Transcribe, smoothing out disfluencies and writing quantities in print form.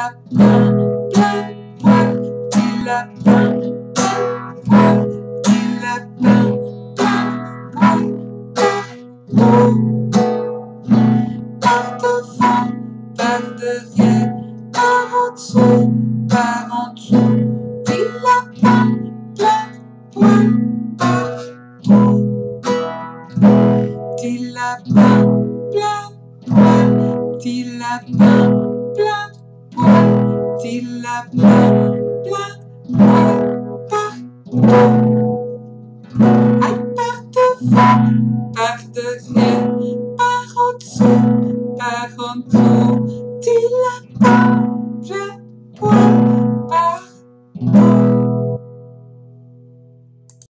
lapin, plein de poils, petit lapin, plein de poils, petit lapin, plein de poils, partout. Par devant, par derrière, par au-dessus, par en dessous, petit lapin, plein de poils, partout. Petit lapin, plein de poils, petit lapin, plein de poils, petit lapin, plein de poils, partout. Aïe, par devant, par derrière, par au-dessus, par en dessous.